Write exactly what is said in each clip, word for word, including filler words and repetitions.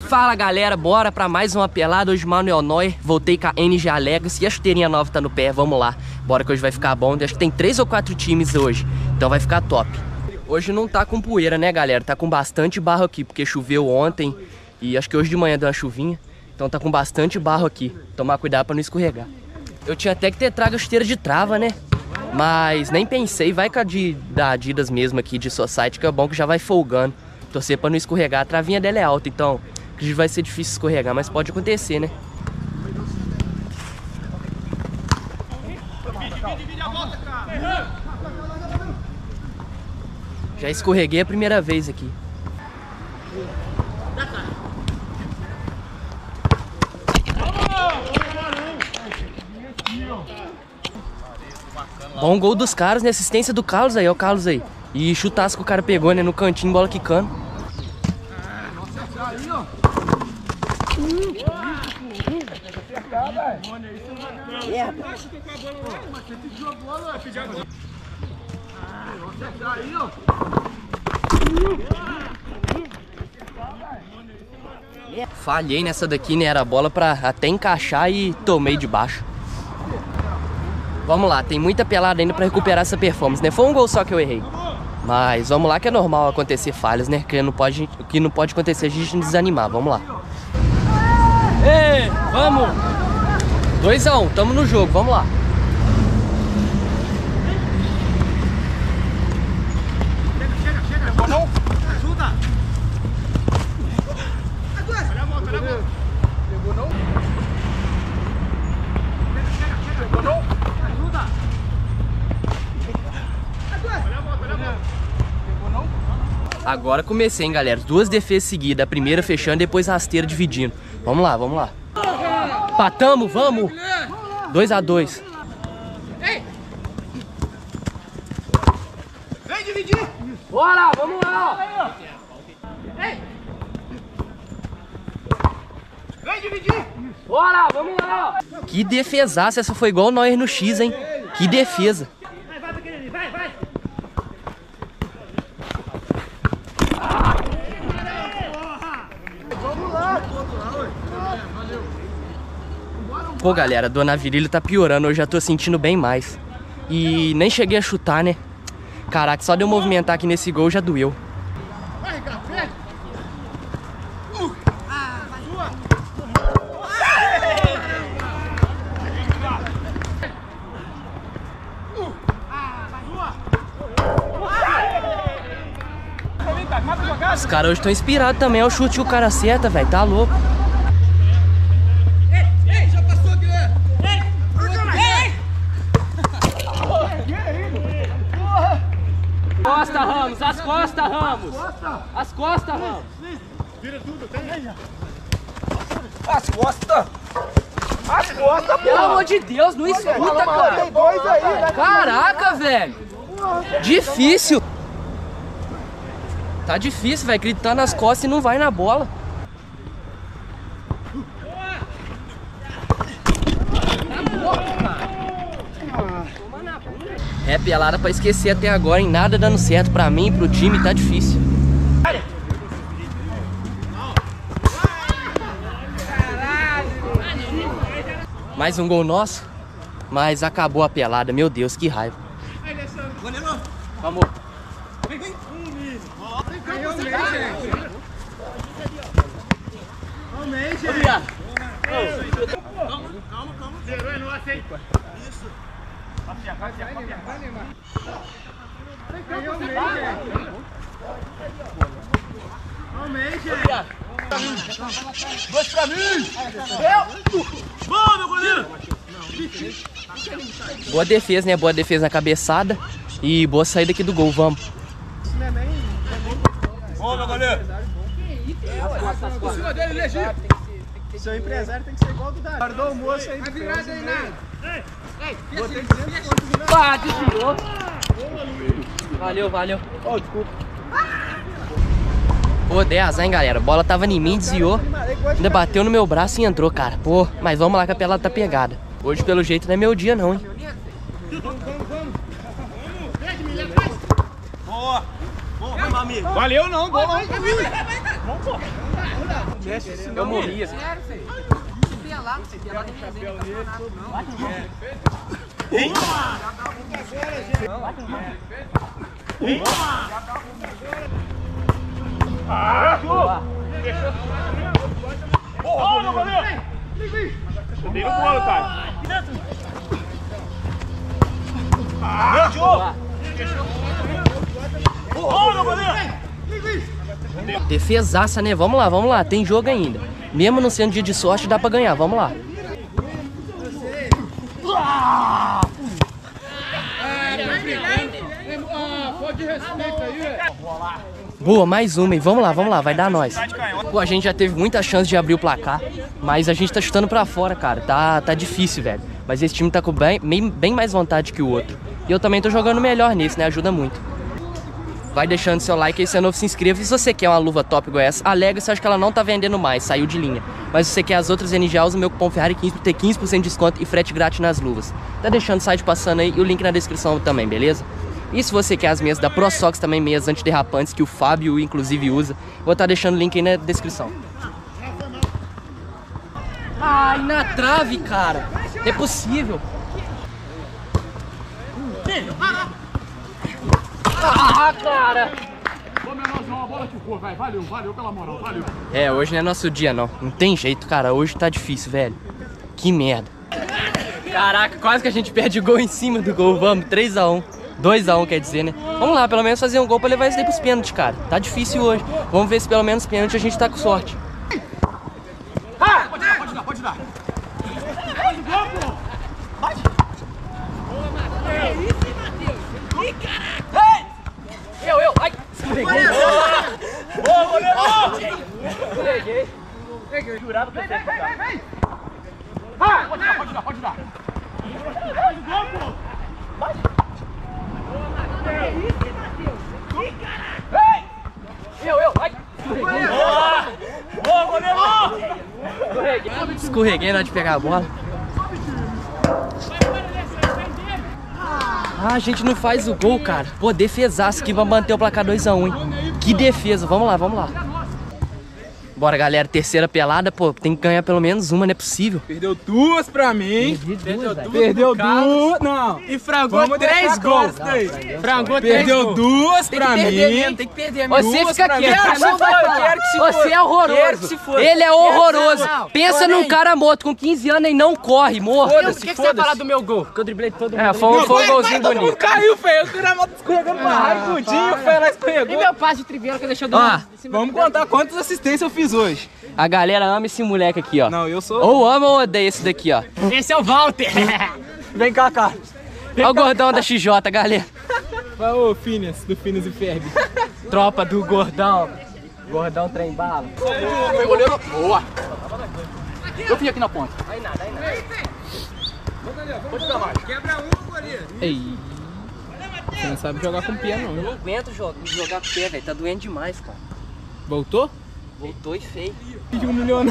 Fala galera, bora pra mais uma pelada. Hoje Manuel Neuer, voltei com a N G A Legacy e a chuteirinha nova tá no pé, vamos lá. Bora que hoje vai ficar bom, acho que tem três ou quatro times hoje, então vai ficar top. Hoje não tá com poeira né galera, tá com bastante barro aqui, porque choveu ontem e acho que hoje de manhã deu uma chuvinha. Então tá com bastante barro aqui, tomar cuidado pra não escorregar. Eu tinha até que ter trago a chuteira de trava né, mas nem pensei, vai com a de, da Adidas mesmo aqui de Society, que é bom que já vai folgando. Torcer pra não escorregar, a travinha dela é alta, então acredito que vai ser difícil escorregar, mas pode acontecer, né? Já escorreguei a primeira vez aqui. Bom gol dos caras, né? Assistência do Carlos aí, ó o Carlos aí. E chutaço que o cara pegou, né? No cantinho, bola quicando. Falhei nessa daqui, né? Era a bola pra até encaixar e tomei de baixo. Vamos lá, tem muita pelada ainda pra recuperar essa performance, né? Foi um gol só que eu errei. Mas vamos lá que é normal acontecer falhas, né? Que não pode, que não pode acontecer a gente não desanimar, vamos lá. Ei, vamos! dois a um, tamo no jogo, vamos lá. Chega, chega, chega. Pegou não? Ajuda! Olha a moto, olha a moto. Pegou não? Chega, chega, chega. Pegou não? Ajuda! Olha a moto, olha a moto. Pegou não? Agora comecei, hein, galera. Duas defesas seguidas, a primeira fechando, depois rasteira dividindo. Vamos lá, vamos lá. Patamos, vamos! dois a dois. Ei! Vem dividir! Bora, vamos lá! Ei! Vem dividir! Bora, vamos lá! Que defesaça, essa foi igual o Neuer no X, hein? Que defesa! Vai, vai, pequenininho, vai, vai! Vamos lá! Pô, galera, a dona virilha tá piorando, eu já tô sentindo bem mais. E nem cheguei a chutar, né? Caraca, só de eu movimentar aqui nesse gol já doeu. Vai, Ricardo, pede! Uh! Ah, vai! Sua! Uh! Ah, vai! Sua! Os caras hoje estão inspirados também, é o chute que o cara acerta, velho, tá louco. Costa, Ramos, as costas, Ramos! As costas, Ramos! Vira tudo, tem aí! As costas! As costas, Pelo amor de Deus, não escuta, cara! Tem dois aí, né? Caraca, velho! Difícil! Tá difícil, velho, gritar nas costas e não vai na bola. É pelada pra esquecer até agora, em nada dando certo pra mim, pro time, tá difícil. Mais um gol nosso, mas acabou a pelada, meu Deus, que raiva. Vamos. Vem, vem! Realmente, gente! Calma, calma, calma! Zerou é nosso, hein? Isso! Vai, vai, vai, vai, vai, Neymar! Realmente, gente! Realmente, gente! Dois pra mim! Boa, meu goleiro! Boa defesa, né? Boa defesa na cabeçada e boa saída aqui do gol, vamos. Boa, meu goleiro! Em cima dele, legítimo! Seu empresário tem que ser igual do Davi. Guardou o moço aí. Vai virar aí, nada. Ei, ei, botei duzentos pontos de Ah, desviou. Valeu, valeu. Oh, desculpa. Pô, dei azar, hein, galera. A bola tava em mim, desviou. Ainda bateu no meu braço e entrou, cara. Pô, mas vamos lá que a pelada tá pegada. Hoje, pelo jeito, não é meu dia, não, hein. Vamos, vamos, vamos. Boa. Boa, meu amigo. Valeu não, gol não. Vamos, pô. Mexe isso Eu não, morria. Sério, filho. Se pelar, se pelar, não tem jeito de campeonato, não. Ah, boa! Boa, meu goleiro! Tem no bolo, cara! Ah, boa! Boa, meu goleiro! Defesaça, né? Vamos lá, vamos lá. Tem jogo ainda. Mesmo não sendo dia de sorte, dá pra ganhar. Vamos lá. Boa, mais uma, hein? Vamos lá, vamos lá. Vai dar nós. Pô, a gente já teve muita chance de abrir o placar, mas a gente tá chutando pra fora, cara. Tá, tá difícil, velho. Mas esse time tá com bem, bem, bem mais vontade que o outro. E eu também tô jogando melhor nesse, né? Ajuda muito. Vai deixando seu like aí, se é novo, se inscreva. E se você quer uma luva top igual essa, a Legacy, acho que ela não tá vendendo mais, saiu de linha. Mas se você quer as outras N G A, usa o meu cupom Ferrari quinze pra ter quinze por cento de desconto e frete grátis nas luvas. Tá deixando o site passando aí e o link na descrição também, beleza? E se você quer as meias da ProSox, também meias antiderrapantes, que o Fábio inclusive usa, vou estar deixando o link aí na descrição. Ai, na trave, cara! Não é possível! Ah, cara! Ô, menorzão, a bola ficou, vai. Valeu, valeu pela moral, valeu. É, hoje não é nosso dia, não. Não tem jeito, cara. Hoje tá difícil, velho. Que merda. Caraca, quase que a gente perde gol em cima do gol. Vamos, três a um. dois a um, quer dizer, né? Vamos lá, pelo menos fazer um gol pra levar isso daí pros pênaltis, cara. Tá difícil hoje. Vamos ver se pelo menos pênalti a gente tá com sorte. Ah! Pode dar, pode dar, pode dar. Pode dar, pô. Bate. É isso, Matheus. Ih, caraca. Eu, eu, ai! Escorreguei! Boa, goleiro! Escorreguei! Peguei, jurado que eu sei. Vem, vem, vem! Ah! Pode dar, pode dar, pode dar! Pode dar, pô! Bate! É isso, Matheus. Ih, caraca. Vem! Eu, eu, ai! Escorreguei! Boa! Boa, goleiro! Escorreguei! Escorreguei na hora de pegar a bola. Ah, a gente não faz o gol, cara. Pô, defesaço aqui pra manter o placar dois a um, hein? Que defesa. Vamos lá, vamos lá. Bora, galera. Terceira pelada, pô, tem que ganhar pelo menos uma, não é possível. Perdeu duas pra mim. Perdeu duas, Perdeu duas. Não. E frangou Vamos três deixar gols. claro isso daí. Frangou três Perdeu gols. duas pra mim. Tem que perder mesmo. Você Duas fica pra quieto, mim. cara, não vai Quero falar. que se Você foda. é horroroso. Quero que se foda. Ele é horroroso. Não, Pensa porém. num cara morto com quinze anos e não corre, morto. Por que, que você vai falar do meu gol? Que eu driblei todo mundo. É, foi, foi um golzinho Todo mundo bonito. caiu, feio. Eu tirei a moto escorregando pra raicudinho, foi lá E escorregou. meu passe de triveira que deixou do Ó, lado. Vamos contar quantas assistências eu fiz hoje. a galera ama esse moleque aqui, ó. Não, eu sou... Ou ama ou odeia esse daqui, ó. Esse é o Walter. Vem cá, cara. Olha o gordão da X J, galera. Vai, ô, Phineas, do Phineas e Ferb. Tropa do gordão. Gordão trem bala. Foi goleiro. Boa. Eu vim aqui na ponta. Aí nada, aí nada. Pode dar mais. Ei. Você não sabe jogar com pé, não. Eu não aguento jogar, jogar com pé, velho. Tá doendo demais, cara. Voltou? Voltou e feio. De um milionário.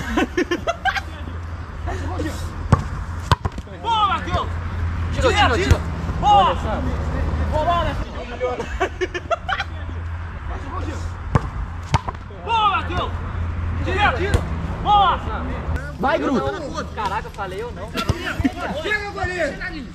Boa, Matheus. Tirou, tirou, tirou. Boa. Boa, Matheus. Tira, tira. Boa. Vai, Gruto. Caraca, falei eu não. Chega, goleiro.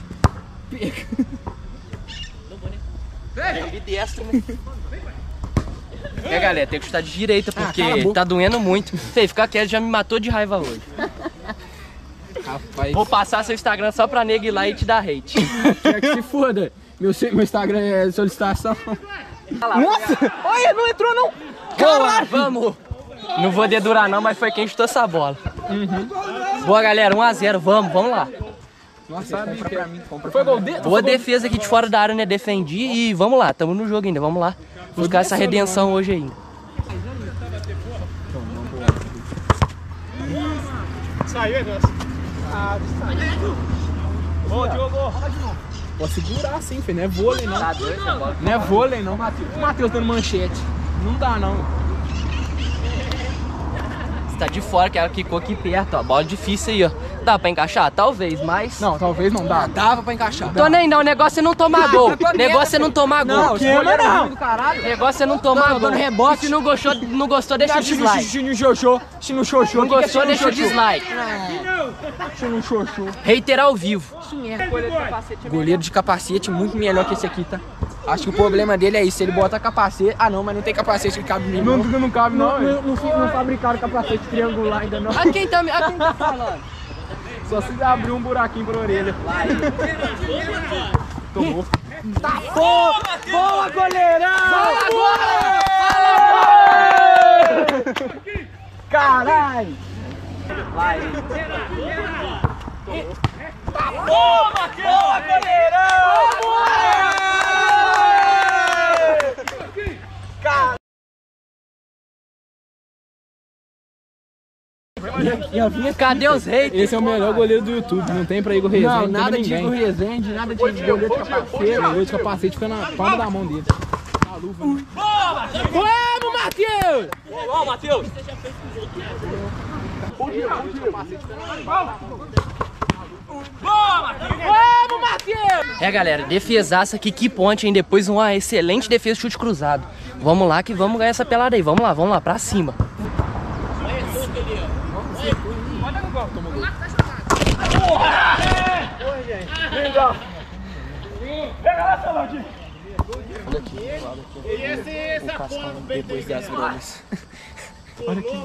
É ambidestro, né? É, galera, tem que chutar de direita, porque cala a boca. tá doendo muito. Fê, fica quieto, já me matou de raiva hoje. Rapaz. Vou passar seu Instagram só pra nego ir lá e te dar hate. Quer que se foda. Meu, meu Instagram é solicitação. Nossa! Olha, não entrou não! Caralho! Vamos! Não vou dedurar não, mas foi quem chutou essa bola. Uhum. Boa, galera, um a zero, vamos, vamos lá. Nossa, compra pra mim, compra Foi gol dele? Boa defesa aqui de fora da área, né? Defendi e vamos lá, tamo no jogo ainda, vamos lá. Buscar essa redenção hoje ainda. Saiu, hein, nossa. Ah, saiu. Boa, Diogo. Pode segurar assim, filho. Não é vôlei, não. Tá doido, essa bola. Não é vôlei, não, Matheus. O Matheus dando manchete. Não dá, não. Você tá de fora, que ela quicou aqui perto, ó. Bola difícil aí, ó. Dá pra encaixar? Talvez, mas... Não, talvez não dá. Dava pra encaixar. Tô nem não, o negócio é não tomar gol. O negócio é não tomar gol. Não, queima não. O negócio é não tomar gol. Rebote. Se não gostou, não gostou, deixa o dislike. Se não xoxou, se não xoxou. Não gostou, deixa o dislike. Se não xoxou. Hater ao vivo. Goleiro de capacete muito melhor que esse aqui, tá? Acho que o problema dele é isso, ele bota capacete... Ah não, mas não tem capacete que cabe nem. Não, não, não cabe não, não, não, não, não fabricaram capacete triangular ainda não. A quem tá, a quem tá falando? Só se abrir um buraquinho pra orelha. Tomou. Tá bom! Boa, goleirão! Fala agora! Fala! Caralho! Vai! Tá bom, Matheus! Boa, goleirão! Cara! Cadê os haters? Esse é o melhor goleiro do YouTube, não tem pra Igor Rezende. Não, nada de Igor Rezende, nada de goleiro de capacete. Goleiro de capacete fica na palma da mão dele. Na luva. Boa, Matheus! Vamos, Matheus! Boa, Matheus! Boa, Matheus! Vamos, Matheus! É, galera, defesaça aqui, que ponte, hein? Depois uma excelente defesa, chute cruzado. Vamos lá que vamos ganhar essa pelada aí. Vamos lá, vamos lá, pra cima. Pega lá, Saladinho! Olha aqui, olha aqui. O Cascão depois das gramas. Olha aqui.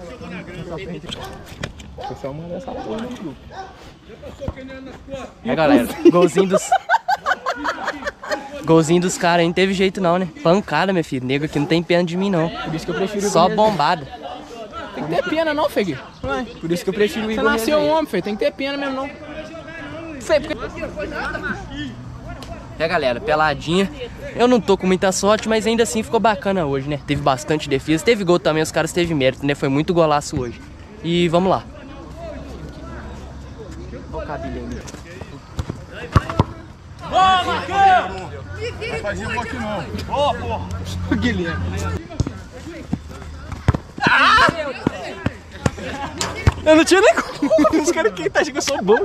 O pessoal manda essa porra no grupo. É, galera, golzinho dos... Golzinho dos caras aí não teve jeito não, né? Pancada, meu filho. Nego aqui não tem pena de mim, não. Por isso que eu prefiro Só bombada. Tem que ter pena não, Fegue. Por isso que eu prefiro o Igor. Você nasceu homem, Fê. Tem que ter pena mesmo, não. Fê, porque... É, galera, peladinha. Eu não tô com muita sorte, mas ainda assim ficou bacana hoje, né? Teve bastante defesa, teve gol também, os caras teve mérito, né? Foi muito golaço hoje. E vamos lá. Olha o cabelinho. Boa, Matheus! Vai fazer um aqui não. Boa, porra! O Guilherme. Ah! Eu não tinha nem como. Os caras que tá achando que eu sou bom.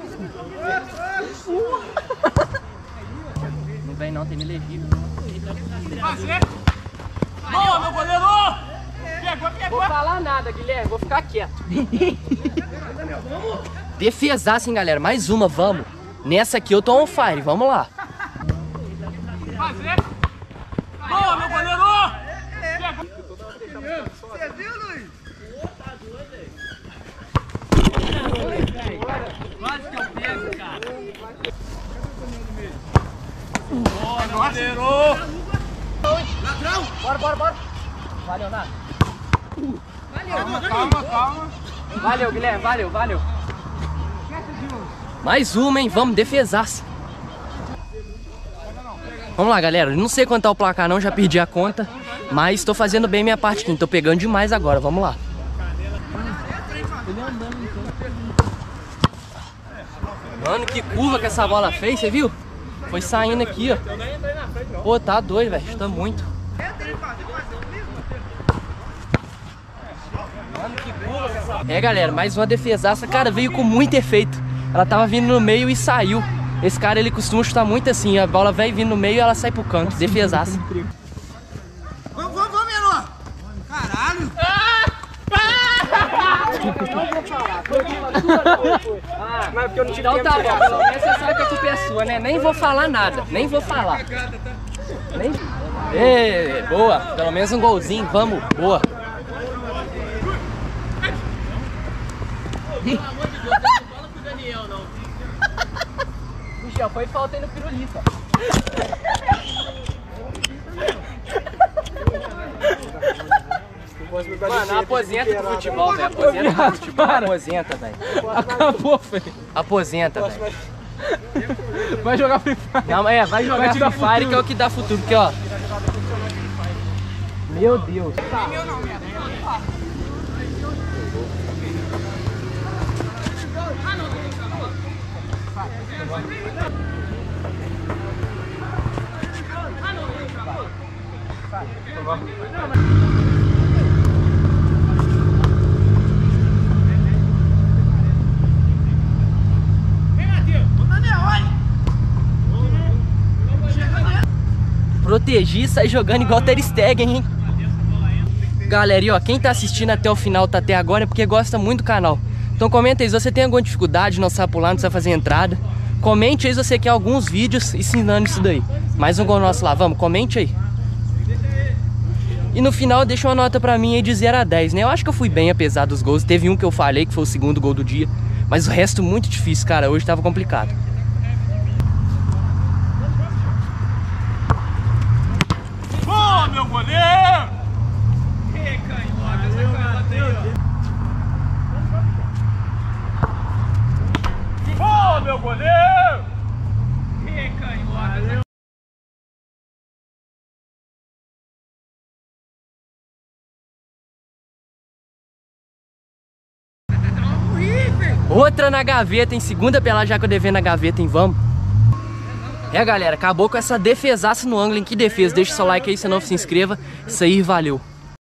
Não vem não, tem ilegível. Fazer! Boa, meu goleiro! Pegou, pegou! Vou falar nada, Guilherme, vou ficar quieto. Defesaça, hein, galera. Mais uma, vamos. Nessa aqui eu tô on fire, vamos lá. Fazer! Boa, meu goleiro! Você viu, Luiz? Quase que eu pego, cara! Boa, meu goleiro! Ladrão! Bora, bora, bora. Valeu, nada. Calma, calma, calma! Valeu, Guilherme, valeu, valeu. Mais uma, hein? Vamos, defesaça. Vamos lá, galera. Não sei quanto tá o placar não, já perdi a conta. Mas tô fazendo bem minha parte aqui. Tô pegando demais agora, vamos lá. Mano, que curva que essa bola fez, você viu? Foi saindo aqui, ó. Pô, tá doido, velho. Tá muito. Mano, que curva que essa bola... É, galera, mais uma defesaça. Cara, veio com muito efeito. Ela tava vindo no meio e saiu. Esse cara, ele costuma chutar muito assim. A bola vem vindo no meio e ela sai pro canto. Defesaça. Vamos, vamos, vamos, menor! Caralho! Ah, mas porque eu não tive então tá bom, pelo menos você sabe que a culpa é sua, né? Nem vou falar nada, nem vou falar. Nem... Ê, boa, pelo menos um golzinho, vamos, boa. Michel, foi falta aí no pirulito. Mano, aposenta do futebol, velho. Aposenta do futebol. Aposenta, velho. Acabou, velho. Aposenta, velho. Vai jogar Free Fire. Não, é, vai jogar Free Fire que é o que dá futuro. Porque, ó. Meu Deus. proteger e sair jogando igual Ter Stegen, hein? Galera, e ó, quem tá assistindo até o final, tá até agora, é porque gosta muito do canal. Então comenta aí se você tem alguma dificuldade, não sabe pular, não sabe fazer entrada. Comente aí se você quer alguns vídeos ensinando isso daí. Mais um gol nosso lá, vamos, comente aí. E no final deixa uma nota pra mim aí de zero a dez, né? Eu acho que eu fui bem apesar dos gols. Teve um que eu falei, que foi o segundo gol do dia. Mas o resto muito difícil, cara. Hoje tava complicado. Boa, meu goleiro! Que canhota, essa canhota aí, ó. Boa, meu goleiro! Que canhota. Outra na gaveta, em segunda pelada já que eu devendo na gaveta, hein? Vamos. É, galera, acabou com essa defesaça no ângulo, hein? Que defesa. Deixa o seu like aí, se não se inscreva. Isso aí, valeu.